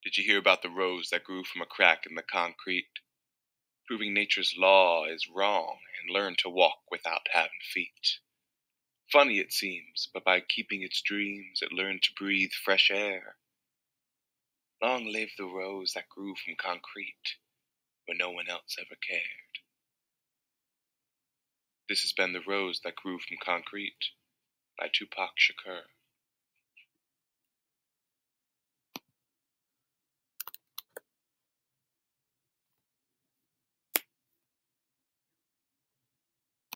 Did you hear about the rose that grew from a crack in the concrete? Proving nature's law is wrong and learned to walk without having feet. Funny it seems, but by keeping its dreams, it learned to breathe fresh air. Long live the rose that grew from concrete, where no one else ever cared. This has been The Rose That Grew from Concrete by Tupac Shakur.